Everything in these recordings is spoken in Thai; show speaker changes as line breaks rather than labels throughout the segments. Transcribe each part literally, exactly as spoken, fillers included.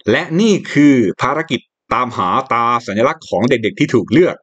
และนี่คือภารกิจตามหาตาสัญลักษณ์ของเด็กๆที่ถูกเลือก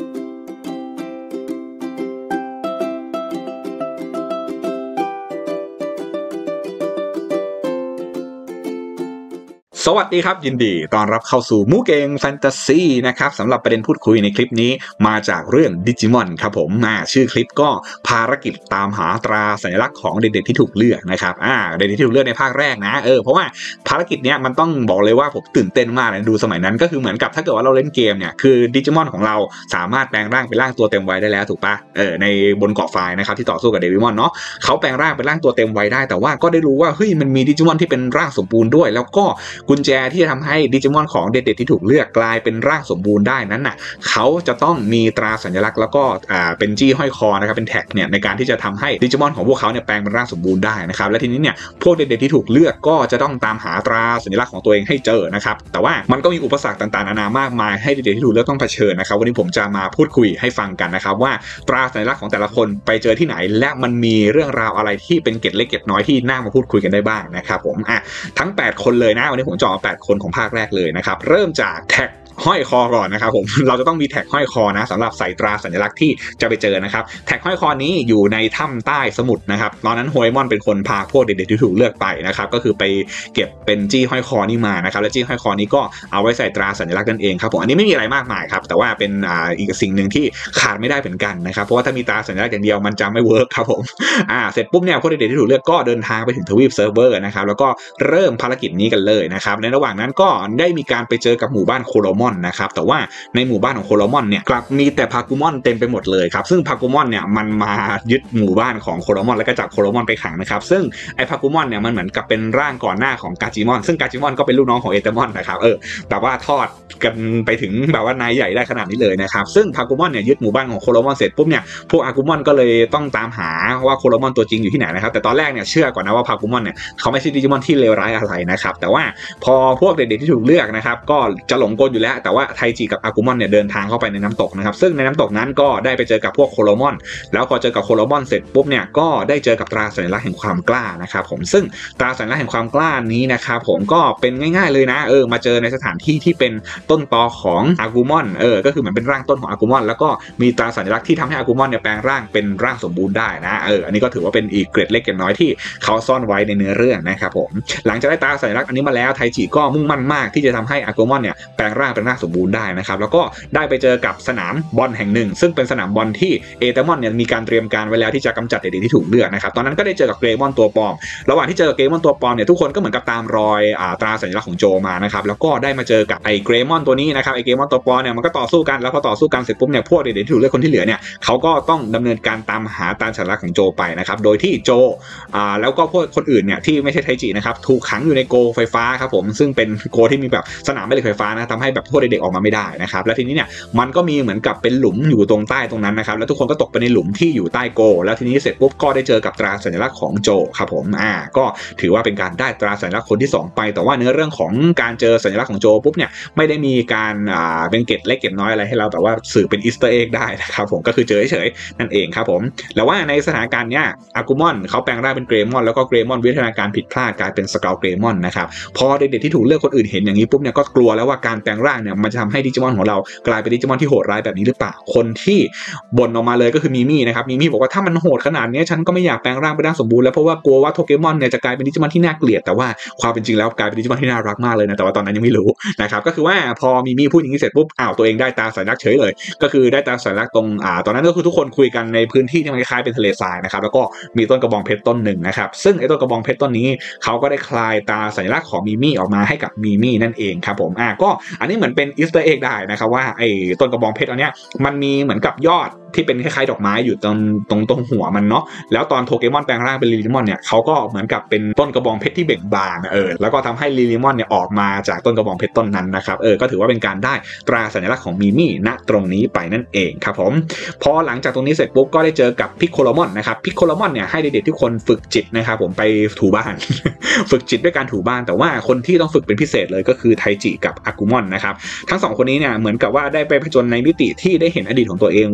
สวัสดีครับยินดีต้อนรับเข้าสู่มูเก่งแฟนตาซีนะครับสำหรับประเด็นพูดคุยในคลิปนี้มาจากเรื่องดิจิมอนครับผมอ่าชื่อคลิปก็ภารกิจตามหาตราสัญลักษณ์ของเด็กๆที่ถูกเลือกนะครับอ่าเด็กๆที่ถูกเลือกในภาคแรกนะเออเพราะว่าภารกิจเนี้ยมันต้องบอกเลยว่าผมตื่นเต้นมากเลยดูสมัยนั้นก็คือเหมือนกับถ้าเกิดว่าเราเล่นเกมเนี่ยคือดิจิมอนของเราสามารถแปลงร่างเป็นร่างตัวเต็มวัยได้แล้วถูกปะเออในบนเกาะไฟนะครับที่ต่อสู้กับเดวิมอนเนาะเขาแปลงร่างเป็นร่างตัวเต็มวัยได้แต่ว่าก็ได้รู้ว่าเฮ้ยมันมีดิจิมอนที่เป็นร่างสมบูรณ์ด้วยแล้วก็กุญแจที่จะทำให้ดิจิมอนของเด็กๆที่ถูกเลือกกลายเป็นร่างสมบูรณ์ได้นั้นน่ะเขาจะต้องมีตราสัญลักษณ์แล้วก็อ่าเป็นจี้ห้อยคอนะครับเป็นแท็กเนี่ยในการที่จะทำให้ดิจิมอนของพวกเขาเนี่ยแปลงเป็นร่างสมบูรณ์ได้นะครับและทีนี้เนี่ยพวกเด็กๆที่ถูกเลือกก็จะต้องตามหาตราสัญลักษณ์ของตัวเองให้เจอนะครับแต่ว่ามันก็มีอุปสรรคต่างๆนานามากมายให้เด็กๆที่ถูกเลือกต้องเผชิญนะครับวันนี้ผมจะมาพูดคุยให้ฟังกันนะครับว่าตราสัญลักษณ์ของแต่ละคนไปเจอที่ไหนและมันมีเรื่องราวอะไรที่เป็นเกร็ดเล็กเกร็ดน้อยที่น่ามาพูดคุยกันได้บ้างนะครับผมอ่ะทั้งแปดคนเลยนะวันนี้ผมจะเอาแปดคนของภาคแรกเลยนะครับเริ่มจากแท็กห้อยคอก่อนนะครับผมเราจะต้องมีแท็กห้อยคอนะสำหรับใส่ตราสัญลักษณ์ที่จะไปเจอนะครับแท็กห้อยคอนี้อยู่ในถ้ำใต้สมุทรนะครับตอนนั้นโฮเอมอนเป็นคนพาพวกเด็กๆที่ถูกเลือกไปนะครับก็คือไปเก็บเป็นจี้ห้อยคอนี้มานะครับและจี้ห้อยคอนี้ก็เอาไว้ใส่ตราสัญลักษณ์นั่นเองครับผมอันนี้ไม่มีอะไรมากมายครับแต่ว่าเป็นอ่าอีกสิ่งหนึ่งที่ขาดไม่ได้เหมือนกันนะครับเพราะว่าถ้ามีตราสัญลักษณ์อย่างเดียวมันจะไม่เวิร์กครับผมอ่าเสร็จปุ๊บเนี่ยพวกเด็กๆที่ถูกเลือกก็เดินทางไปถึงทวีปเซิร์ฟเวอร์นะครับแล้วก็เริ่มภารกิจนี้กันเลยนะครับในระหว่างนั้นก็ได้มีการไปเจอกับหมู่บ้านโคโลมอนนะครับแต่ว่าในหมู่บ้านของโคโลมอนเนี่ยกลับมีแต่พากุมอนเต็มไปหมดเลยครับซึ่งพากุมอนเนี่ยมันมายึดหมู่บ้านของโคโลมอนแล้วก็จับโคโลมอนไปขังนะครับซึ่งไอ้พากุมอนเนี่ยมันเหมือนกับเป็นร่างก่อนหน้าของกาจิมอนซึ่งกาจิมอนก็เป็นลูกน้องของเอเตมอนนะครับเออแบบว่าทอดกันไปถึงแบบว่านายใหญ่ได้ขนาดนี้เลยนะครับซึ่งพากุมอนเนี่ยยึดหมู่บ้านของโคโลมอนเสร็จปุ๊บเนี่ยพวกอากุมอนก็เลยต้องตามหาว่าโคโลมอนตัวจริงอยู่ที่ไหนนะครับแต่ตอนแรกเนี่ยเชื่อก่อนนะว่าพากุมอนเนี่ยเขาไม่ใช่ดิจิมอนที่เลวร้ายอะไรนะครับแต่ว่าพอพวกเด็กๆที่ถูกเลือกนะครับก็จะหลงกลอยู่แล้วแต่ว่าไทจิกับอากุมอนเนี่ยเดินทางเข้าไปในน้ำตกนะครับซึ่งในน้ำตกนั้นก็ได้ไปเจอกับพวกโคโลมอนแล้วพอเจอกับโคโลมอนเสร็จปุ๊บเนี่ยก็ได้เจอกับตราสัญลักษณ์แห่งความกล้านะครับผมซึ่งตราสัญลักษณ์แห่งความกล้านี้นะครับผมก็เป็นง่ายๆเลยนะเออมาเจอในสถานที่ที่เป็นต้นตอของอากุมอนเออก็คือเหมือนเป็นร่างต้นของอากุมอนแล้วก็มีตราสัญลักษณ์ที่ทำให้อากุมอนเนี่ยแปลงร่างเป็นร่างสมบูรณ์ได้นะเอออันนี้ก็ถือว่าเป็นอีกเกร็ดเล็กเกร็ดน้อยที่เขาซ่อนไว้ในเนื้อเรื่องนะครับผมหลังจากได้ตราสัญลักษณ์อันนี้มาแล้วไทจิก็มุ่งมั่นมากที่จะทำให้อากุมอนเนี่ยแปลงร่างเป็นร่างสมบูรณ์ได้นะครับแล้วก็ได้ไปเจอกับสนามบอลแห่งหนึ่งซึ่งเป็นสนามบอลที่เอเตมอนเนี่ยมีการเตรียมการไว้แล้วที่จะกำจัดเด็กๆที่ถูกเลือกนะครับตอนนั้นก็ได้เจอกับเกรมอนตัวปลอมระหว่างที่เจอกับเกรมอนตัวปลอมเนี่ยทุกคนก็เหมือนกับตามรอยอ่าตราสัญลักษณ์ของโจมานะครับแล้วก็ได้มาเจอกับไอ้เกรมอนตัวนี้นะครับไอ้เกรมอนตัวปลอมเนี่ยมันก็ต่อสู้กันแล้วพอต่อสู้กันเสร็จปุ๊บเนี่ยพวกเด็กๆที่ถูกเลือกคนที่เหลือเนี่ยเขาก็ต้องดำเนินการตามหาตราสัญลักษณ์ของโจไปนะครับโดยที่โจอ่าแล้วก็พวกคนอื่นเนี่ยที่ไม่ใช่ไทจินะครับถูกขังอยู่ในโกไฟฟ้าครับผมซึ่งเป็นโกที่มีแบบสนามแม่เหล็กไฟฟ้านะทำให้แบบพวกเด็กๆออกมาไม่ได้นะครับและทีนี้เนี่ยมันก็มีเหมือนกับเป็นหลุมอยู่ตรงใต้ตรงนั้นนะครับแล้วทุกคนก็ตกไปในหลุมที่อยู่ใต้โกแล้วทีนี้เสร็จปุ๊บก็ได้เจอกับตราสัญลักษณ์ของโจครับผมอ่าก็ถือว่าเป็นการได้ตราสัญลักษณ์คนที่สองไปแต่ว่าเนื้อเรื่องของการเจอสัญลักษณ์ของโจปุ๊บเนี่ยไม่ได้มีการอ่าเป็นเกร็ดเล็กเกร็ดน้อยอะไรให้เราแต่ว่าสื่อเป็นอีสเตอร์เอ็กได้นะครับผมก็คือเจอเฉยๆนั่นเองครับผมแล้วว่าในสถานการณ์เนี้ยอากุมอนเขาแปลงร่างเป็นเกรมอนแล้วก็เกรมอนวิทยาการผิดพลาดกลายเป็นสกาลเกรมอนนะครับพอเด็กๆที่ถูกเลือกคนอื่นเห็นอย่างนี้ปุ๊บเนี่ยก็กลัวแล้วว่าการแปลงร่างเนี่ยมันจะทำให้ดิจิมอนของเรากลายเป็นดิจิมอนที่โหดร้ายแบบนี้หรือเปล่าคนที่บ่นออกมาเลยก็คือมีมี่นะครับมีมี่บอกว่าถ้ามันโหดขนาดนี้ฉันก็ไม่อยากแปลงร่างเป็นร่างสมบูรณ์แล้วเพราะว่ากลัวว่าโทเกมอนเนี่ยจะกลายเป็นดิจิมอนที่น่าเกลียดแต่ว่าความเป็นจริงแล้วกลายเป็นดิจิมอนที่น่ารักมากเลยนะแต่ว่าตอนนั้นยังไม่รู้นะครับก็คือว่าพอมีมี่พูดอย่างนี้เสร็จปุ๊บอ้าวตัวเองได้ตาสัญลักษณ์เฉยเลยก็คือได้ตาสัญลักษณ์ตรงอ่าตอนนั้นก็คือทุกคนคุยกันในพื้นที่ที่มันคล้ายๆเป็นทะเลทรายนะครับแล้วก็มีต้นกระบองเพชรต้นหนึ่งนะครับซึ่งไอ้ต้นกระบองเพชรต้นนี้เขาก็ได้คลายตาสัญลักษณ์ของมีมี่ออกมาให้กับมีมี่นั่นเองครับผมอ่าก็อันนี้เหมือนเป็นอีสเตอร์เอ็กได้นะครับว่าไอ้ต้นกระบองเพชรอันเนี้ยมันมีเหมือนกับยอดที่เป็นคล้ายๆดอกไม้อยู่ตรงตรงตรงหัวมันเนาะแล้วตอนโทเกมอนแปลงร่างเป็นลิลิมอนเนี่ยเขาก็เหมือนกับเป็นต้นกระบองเพชรที่เบ่งบานเออแล้วก็ทำให้ลิลิมอนเนี่ยออกมาจากต้นกระบองเพชรต้นนั้นนะครับเออก็ถือว่าเป็นการได้ตราสัญลักษณ์ของมีมี่ณตรงนี้ไปนั่นเองครับผมพอหลังจากตรงนี้เสร็จปุ๊บก็ได้เจอกับพิกโคโลมอนนะครับพิกโคโลมอนเนี่ยให้เด็กๆทุกคนฝึกจิตนะครับผมไปถูบ้าน ฝึกจิตด้วยการถูบ้านแต่ว่าคนที่ต้องฝึกเป็นพิเศษเลยก็คือไทจิกับอากุมอนนะครับทั้งสองคนนี้เนี่ยเหมือนกับว่าได้ไปผจญในมิติที่ได้เห็นอดีตของตัวเองว่าเมื่อก่อน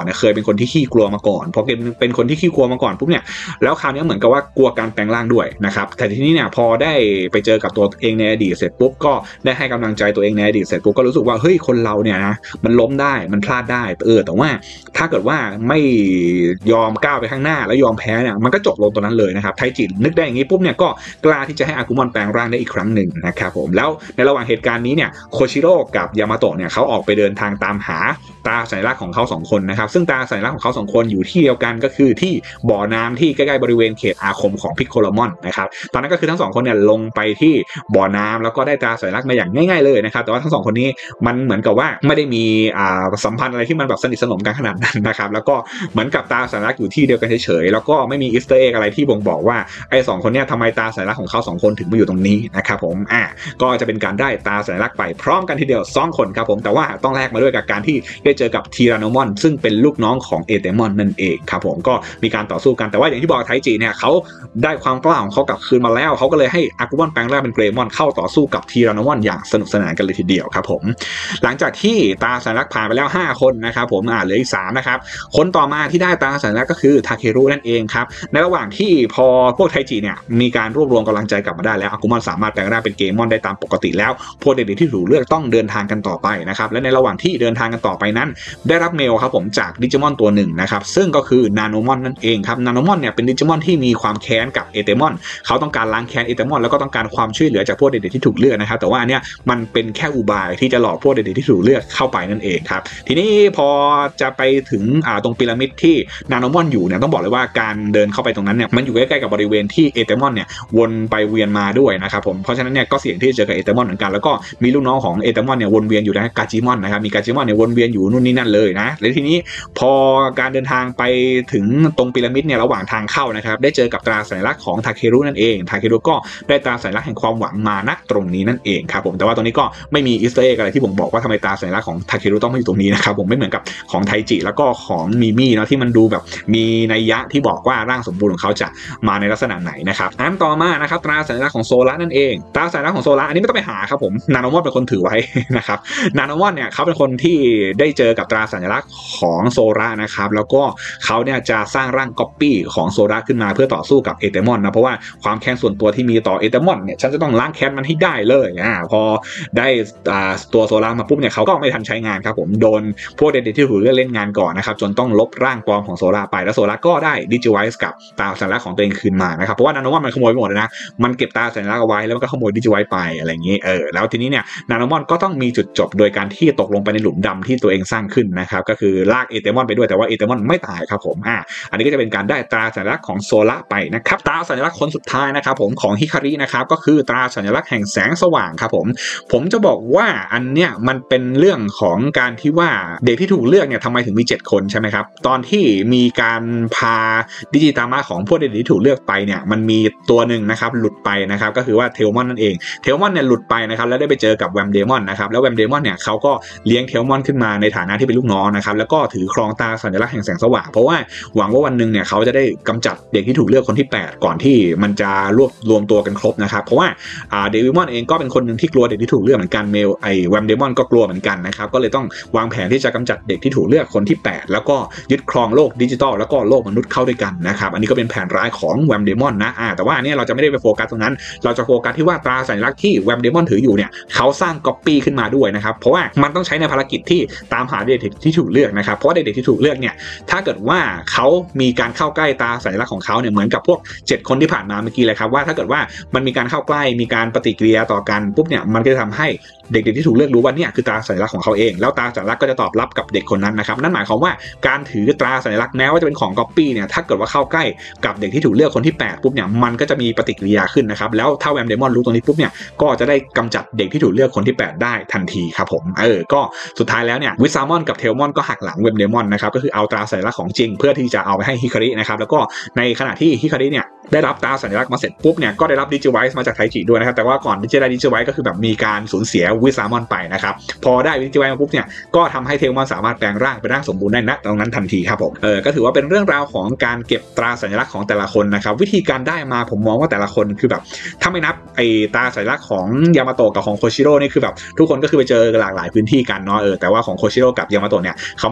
เนี่ยเคยเป็นคนที่ขี้กลัวมาก่อนพอเป็นคนที่ขี้กลัวมาก่อนปุ๊บเนี่ยแล้วคราวนี้เหมือนกับว่ากลัวการแปลงร่างด้วยนะครับแต่ทีนี้เนี่ยพอได้ไปเจอกับตัวเองในอดีตเสร็จปุ๊บก็ได้ให้กำลังใจตัวเองในอดีตเสร็จปุ๊บก็รู้สึกว่าเฮ้ยคนเราเนี่ยนะมันล้มได้มันพลาดได้เออแต่ว่าถ้าเกิดว่าไม่ยอมก้าวไปข้างหน้าแล้วยอมแพ้เนี่ยมันก็จบลงตรงนั้นเลยนะครับไทจินึกได้อย่างนี้ปุ๊บเนี่ยก็กล้าที่จะให้อากุมอนแปลงร่างได้อีกครั้งหนึ่งนะครับผมแล้วในระหว่างเหตุการณ์นี้เนี่ยโคชิโร่กับยามาโตะเนี่ยเขาออกไปเดินทางตามหาตราสัญลักษณ์ของเขาสองคนนะครับซึ่งตราสัญลักษณ์ของเขาสองคนอยู่ที่เดียวกันก็คือที่บ่อน้ำที่ใกล้ๆบริเวณเขตอาคมของพิกโคโลมอนนะครับตอนนั้นก็คือทั้งสองคนเนี่ยลงไปที่บ่อน้ำแล้วก็ได้ตราสัญลักษณ์มาอย่างง่ายๆเลยนะครับแต่ว่าทั้งสองคนนี้มันเหมือนกับว่าไม่ได้มีอ่าสัมพันธ์อะไรที่มันแบบสนิทสนมกันขนาดนั้นนะครับแล้วก็เหมือนกับตราสัญลักษณ์อยู่ที่เดียวกันเฉยๆแล้วก็ไม่มีอีสเตอร์เอ็กอะไรที่บ่งบอกว่าไอ้สองคนเนี่ยทำไมตราสัญลักษณ์ของเขาสองคนถึงมาอยู่ตรงนี้นะครับผมอ่าก็จะเป็นการได้ตราสัญลักษณ์ไปพร้อมกันทีเดียวสองคนครับผมแต่ว่าต้องแลกมาด้วยกับการที่ได้เจอกับทีรานมอนซึ่งเป็นลูกน้องของเอเตมอนนั่นเองครับผมก็มีการต่อสู้กันแต่ว่าอย่างที่บอกไทจิเนี่ยเขาได้ความกล้าของเขากลับคืนมาแล้วเขาก็เลยให้อากุมอนแปลงร่างเป็นเกรมอนเข้าต่อสู้กับทีรานมอนอย่างสนุกสนานกันเลยทีเดียวครับผมหลังจากที่ตราสัญลักษณ์ผ่านไปแล้วห้าคนนะครับผมอ่าเหลืออีกสามนะครับคนต่อมาที่ได้ตราสัญลักษณ์ก็คือทาเครุนั่นเองครับในระหว่างที่พอพวกไทจิเนี่ยมีการรวบรวมกำลังใจกลับมาได้แล้วอากุมอนสามารถแปลงร่างเป็นเกมอนได้ตามปกติแล้วพวกเด็กๆที่ถูกเลือกต้องเดินทางกันต่อไปนะครับและในระหว่างที่เดินทางกันต่อไปนั้นได้รับเมลครับผมจากดิจิมอนตัวหนึ่งนะครับซึ่งก็คือนาโนมอนนั่นเองครับนาโนมอนเนี่ยเป็นดิจิมอนที่มีความแค้นกับเอเตมอนเขาต้องการล้างแค้นเอเตมอนแล้วก็ต้องการความช่วยเหลือจากพวกเด็กๆที่ถูกเลือกนะครับแต่ว่าเนี่ยมันเป็นแค่อุบายที่จะหลอกพวกเด็กๆที่ถูกเลือกเข้าไปนั่นเองครับทีนี้พอจะไปถึงอ่าตรงพีระมิดที่นาโนมอนอยู่เนี่ยต้องบอกเลยว่าการเดินเข้าไปตรงนั้นเนี่ยมันอยู่ใกล้ๆกับบริเวณที่เอเตมอนเนี่ยวนไปเวียนมาด้วยนะครับผมเพราะฉะนั้นเนี่ยก็เสี่ยงที่จะเจอกับเอเตมอนเหมือนกันแล้วก็มีลูกน้องของเอเตมอนเนี่ยวนเวียนอยู่นะกาจิมอนนะครับมีกาจิมอนเนี่ยวนเวียนอยู่นู่นนี่นั่นเลยนะและทีนี้พอการเดินทางไปถึงตรงพีระมิดเนี่ยระหว่างทางเข้านะครับได้เจอกับตราสัญลักษณ์ของทาเครุนั่นเองทาเครุก็ได้ตราสัญลักษณ์แห่งความหวังมาณตรงนี้นั่นเองครับผมแต่ว่าตรงนี้ก็ไม่มีอีสเตอร์เอ็กอะไรที่ผมบอกว่าทำไมตราสัญลักษณ์ของทาเครุต้องมาอยู่ตรงนี้นะครับผมไม่เหมือนกับของไทจิแล้วก็ของมิมี่เนาะที่มันดูแบบมีนัยยะที่บอกว่าร่างสมบูรณ์ของเขาจะมาในลักษณะไหนนะครับอันต่อมานะครับตราสัญลักษณ์ของโซล่านั่นเองตราสัญลักษณ์ของโซล่าอันนี้ไม่ต้องไปหาครับผมนาโนมอนเป็นคนถือไว้นะครับนาโนมอนเนี่ยเขาเป็นคนที่ได้เจอกับตราสัญลักษณ์ของโซล่านะครับแล้วก็เขาเนี่ยจะสร้างร่างก๊อปปี้ของโซล่าขึ้นมาเพื่อต่อสู้กับเอเตมอนนะเพราะว่าความแค้นส่วนตัวที่มีต่อเอเตมอนเนี่ยฉันจะต้องล้างแค้นมันให้ได้เลยอ่าพอได้ตัวโซล่ามาปุ๊บเนี่ยเขาก็ไม่ทันใช้งานครับผมโดนพวกเด็กๆที่ถูกเลือกเล่นงานก่อนนะครับจนต้องลบร่างปลอมของโซล่าไปแล้วโซล่าก็ได้ดิจิไวส์กับตราสัญลักษณ์ของตัวเองคืนมานะครับเพราะว่านาโนมอนมันขโมยไปหมดเลยนะมันเก็บตราสัญลักษณ์เอาไว้แล้วมันก็ขโมยดิจิไวส์ไปอะไรอย่างนี้เออแล้วทีนี้เนี่ยนาโนมอนก็ต้องมีจุดจบโดยการที่ตกลงไปในหลุมดำที่ตัวเองสร้างขึ้นนะครับก็คือลากเอเตมอนไปด้วยแต่ว่าเอเตมอนไม่ตายครับผมอ่าอันนี้ก็จะเป็นการได้ตราสัญลักษณ์ของโซล่าไปนะครับตราสัญลักษณ์คนสุดท้ายนะครับผมของฮิคารินะครับก็คือตราสัญลักษณ์แห่งแสงสว่างครับผมผมจะบอกว่าอันเนี้ยมันเป็นเรื่องของการที่ว่าเด็กที่ถูกเลือกเนี่ยทำไมถึงมีเจ็ดคนใช่ไหมครับตอนที่มีการพาดิจิตามะของพวกเด็กที่ถูกเลือกไปเนี่ยมันมีตัวหนึ่งนะครับหลุดไปนะครับก็คือว่าเทลมอนนั่นเองเทลมอนเนี่ยหลุดไปนะครับแล้วได้ไปเจอกับแวมเดมอนนะครับแล้วแวมเดมอนเนี่ยเขาก็เลี้ยงเทลมอนขึ้นมาในฐานะที่เป็นลูกน้องนะครับแล้วก็ถือครองตาสัญลักษณ์แห่งแสงสว่างเพราะว่าหวังว่าวันหนึ่งเนี่ยเขาจะได้กำจัดเด็กที่ถูกเลือกคนที่แปดก่อนที่มันจะรวบรวมตัวกันครบนะครับเพราะว่าเดวิมอนเองก็เป็นคนหนึ่งที่กลัวเด็กที่ถูกเลือกเหมือนกันเมลไอแวมเดมอนก็กลัวเหมือนกันนะครับก็เลยต้องวางแผนที่จะกำจัดเด็กที่ถูกเลือกคนที่แปดแล้วก็ยึดครองโลกดิจิตอลแล้วก็โลกมนุษย์เข้าด้วยกันนะครับอันนี้ก็เป็นแผนร้ายของแวมเดมอนนะอ่าแต่ว่าอันนี้เราจะไม่ได้ไปโฟกัสตรงนั้นเราจะโฟกัสที่ว่าตราสัญลักษณ์ที่แวมเดมอนถืออยู่เนี่ยเขาสร้างก๊อปปี้ขึ้นมาด้วยนะครับเพราะว่ามันต้องใช้ในภารกิจที่ตามหาเด็กที่ถูกเลือกนะครับเพราะว่าเด็กที่ถูกเลือกเนี่ยถ้าเกิดว่าเขามีการเข้าใกล้ตราสัญลักษณ์ของเขาเนี่ยเหมือนกับพวกเจ็ดคนที่ผ่านมาเมื่อกี้เลยครับว่าถ้าเกิดว่ามันมีการเข้าใกล้มีการปฏิกิริยาต่อกันปุ๊บเนี่ยมันก็จะทำให้เด็กๆที่ถูกเลือกรู้ว่าเนี่ยคือตราสัญลักษณ์ของเขาเองแล้วตราสัญลักษณ์ก็จะตอบรับกับเด็กคนนั้นนะครับนั่นหมายความว่าการถือตราสัญลักษณ์แม้ว่าจะเป็นของก๊อปปี้เนี่ยถ้าเกิดว่าเข้าใกล้กับเด็กที่ถูกเลือกคนที่แปดปุ๊บเนี่ยมันก็จะมีปฏิกิริยาขึ้นนะครับแล้วถ้าแวมเดมอนรู้ตรงนี้ปุ๊บเนี่ยก็จะได้กำจัดเด็กที่ถูกเลือกคนที่แปดได้ทันทีครับผมเออก็สุดท้ายแล้วเนี่ยวิซามอนกับเทลมอนก็หักหลังแวมเดมอนนะครับก็คือเอาตราสัญลักษณ์ของจริงเพื่อที่จะเอาไปให้ฮิคารินะครับแล้วก็ในขณะที่ฮิคาริเนี่ยได้รับตราสัญลักษณ์มาเสร็จปุ๊บเนี่ยก็ได้รับดิจิไวส์มาจากไทจิด้วยนะครับแต่ว่าก่อนที่จะได้ดิจิไวส์ก็คือแบบมีการสูญเสียวิซามอนไปนะครับพอได้ดิจิไวส์มาปุ๊บเนี่ยก็ทำให้เทลมอนสามารถแปลงร่างเป็นร่างสมบูรณ์ได้ณตรงนั้นทันทีครับผมเออก็ถือว่าเป็นเรื่องราวของการเก็บตราสัญลักษณ์ของแต่ละคนนะครับวิธีการได้มาผมมองว่าแต่ละคนคือแบบถ้าไม่นับไอ้ตราสัญลักษณ์ของยามาโตะกับของโคชิโร่นี่คือแบบทุกคนก็คือไปเจอหลากหลายพื้นที่กันเนาะเออแต่ว่าของโคชิโร่กับยามาโตะเนี่ยเขามาเจอกันใน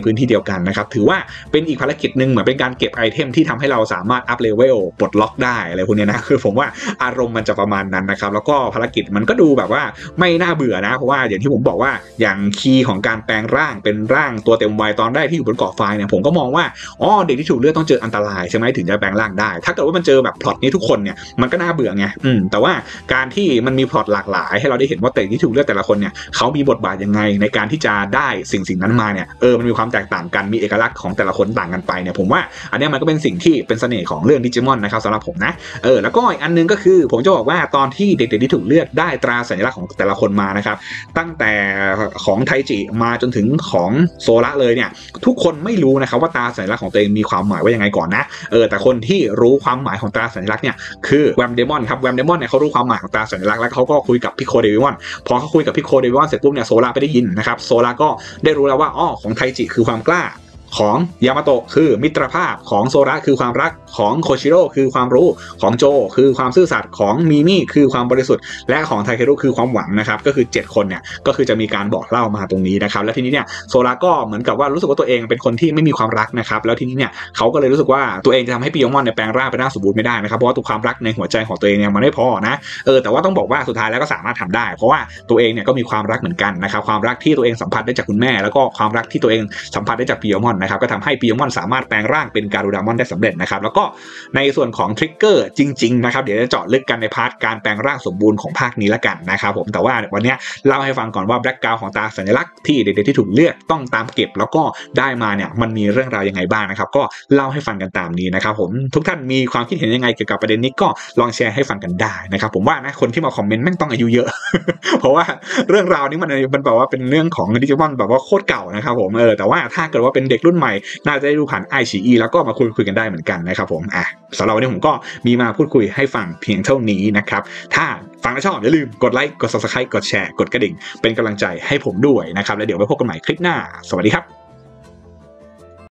พื้นที่เดียวกันนะครับถือว่าเป็นอีกภารกิจหนึ่งเหมือนเป็นการเก็บไอเทมที่ทำให้เราสามารถอัพเลเวลปลดล็อกได้อะไรพวกนี้นะคือผมว่าอารมณ์มันจะประมาณนั้นนะครับแล้วก็ภารกิจมันก็ดูแบบว่าไม่น่าเบื่อนะเพราะว่าอย่างที่ผมบอกว่าอย่างคีย์ของการแปลงร่างเป็นร่างตัวเต็มวัยตอนแรกที่อยู่บนเกาะไฟเนี่ยผมก็มองว่าอ๋อเด็กที่ถูกเลือกต้องเจออันตรายใช่ไหมถึงจะแปลงร่างได้ถ้าเกิดว่ามันเจอแบบพล็อตนี้ทุกคนเนี่ยมันก็น่าเบื่อไงอืมแต่ว่าการที่มันมีพล็อตหลากหลายให้เราได้เห็นว่าเด็กที่ถูกเลือกแต่ละคนเนี่ยเขามีบทบาทยังไงในการที่จะได้สิ่งสิ่งนั้นมาเนี่ยเออมันมีความแตกต่างกันมีเอกลักษณ์ของแต่ละคนต่างกันไปเนี่ยผมว่าอันนี้มันก็เป็นสิ่งที่เป็นเสน่ห์ของเรื่องดิจิมอนนะครับสำหรับผมนะเออแล้วก็อีกอันนึงก็คือผมจะบอกว่าตอนที่เด็กๆที่ถูกเลือกได้ตราสัญลักษณ์ของแต่ละคนมานะครับตั้งแต่ของไทจิมาจนถึงของโซระเลยเนี่ยทุกคนไม่รู้นะครับว่าตราสัญลักษณ์ของตัวเองมีความหมายว่ายังไงก่อนนะเออแต่คนที่รู้ความหมายของตราสัญลักษณ์เนี่ยคือแวมเดมอนครับแวมเดมอนเนี่ยเขารู้ความหมายของตราสัญลักษณ์แล้วเขาก็คุยกับพิโคเดวิมอนพอเขาคุยกับพิโคเดวิมอนเสร็จปุ๊บเนี่ยโซระไปได้ยินนะครับโซระก็ได้รู้แล้วว่าอ้อของไทจิคือความกล้าของยามาโตะคือมิตรภาพของโซระคือความรักของโคชิโร่คือความรู้ของโจคือความซื่อสัตย์ของมีมี่คือความบริสุทธิ์และของไทเครุคือความหวังนะครับก็คือเจ็ดคนเนี่ยก็คือจะมีการบอกเล่ามาตรงนี้นะครับแล้วทีนี้เนี่ยโซระก็เหมือนกับว่ารู้สึกว่าตัวเองเป็นคนที่ไม่มีความรักนะครับแล้วทีนี้เนี่ยเขาก็เลยรู้สึกว่าตัวเองจะทำให้ปิโยมอนเนี่ยแปลงร่างเป็นร่างสมบูรณ์ไม่ได้นะครับเพราะว่าตัวความรักในหัวใจของตัวเองเนี่ยมันไม่พอนะเออแต่ว่าต้องบอกว่าสุดท้ายแล้วก็สามารถทำได้เพราะว่าตัวเองเนี่ยก็มีความรักเหมือนกันนะครับความรักที่ตัวเองสัมผัสได้จากคุณแม่แล้วก็ความรักที่ตัวเองสัมผัสได้จากปิโยมอนนะครับก็ทำให้ปิโยมอนสามารถแปลงร่างเป็นการูดามอนได้สำเร็จนะครับแล้วก็ในส่วนของทริกเกอร์จริงๆนะครับเดี๋ยวจะเจาะลึกกันในพาร์ทการแปลงร่างสมบูรณ์ของภาคนี้ละกันนะครับผมแต่ว่าวันนี้เล่าให้ฟังก่อนว่าแบล็กกราวด์ของตาสัญลักษณ์ที่เด็กๆที่ถูกเลือกต้องตามเก็บแล้วก็ได้มาเนี่ยมันมีเรื่องราวยังไงบ้างนะครับก็เล่าให้ฟังกันตามนี้นะครับผมทุกท่านมีความคิดเห็นยังไงเกี่ยวกับประเด็นนี้ก็ลองแชร์ให้ฟังกันได้นะครับผมว่านะคนที่มาคอมเมนต์แม่งต้องอายุเยอะ เพราะว่าเรื่องราวนี้มันมันแบบว่าเป็นเรื่องของดิจิมอนแบบว่าโคตรเก่านะครับผมเออแต่ว่าถ้าเกิดว่าเป็นเด็กรุ่นใหม่น่าจะได้ดูผ่าน ไอ ซี อี แล้วก็มาคุยคุยกันได้เหมือนกันนะครับผมอ่ะสำหรับวันนี้ผมก็มีมาพูดคุยให้ฟังเพียงเท่านี้นะครับถ้าฟังแล้วชอบอย่าลืมกดไลค์กด ซับสไครบ์ กดแชร์กดกระดิ่งเป็นกำลังใจให้ผมด้วยนะครับแล้วเดี๋ยวไว้พบกันใหม่คลิปหน้าสวัสดีครับ